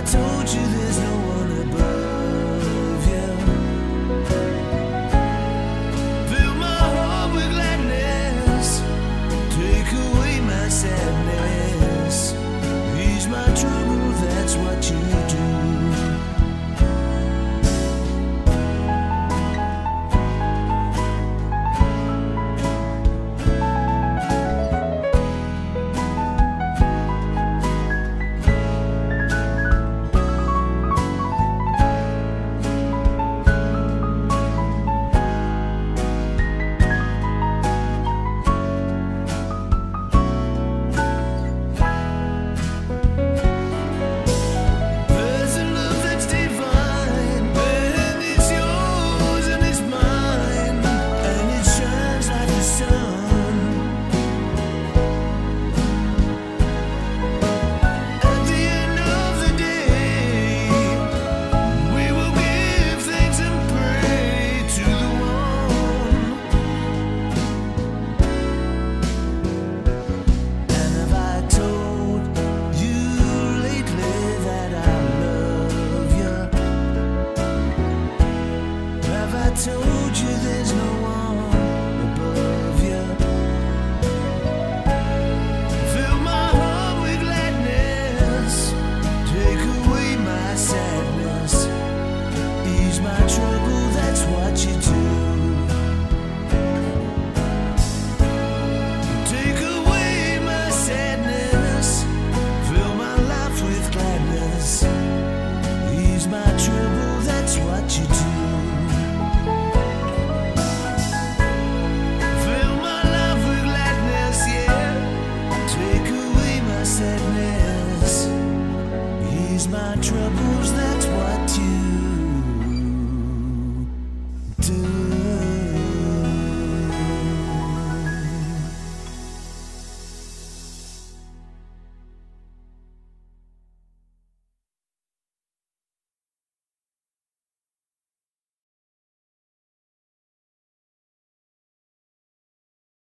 told you there's no one above you? Fill my heart with gladness, take away my sadness, ease my trouble, that's what you do. I told you there's no one above you. Fill my heart with gladness, take away my sadness, ease my trouble, that's what you do. Take away my sadness, fill my life with gladness, ease my trouble, that's what you do. Sadness, ease my trouble.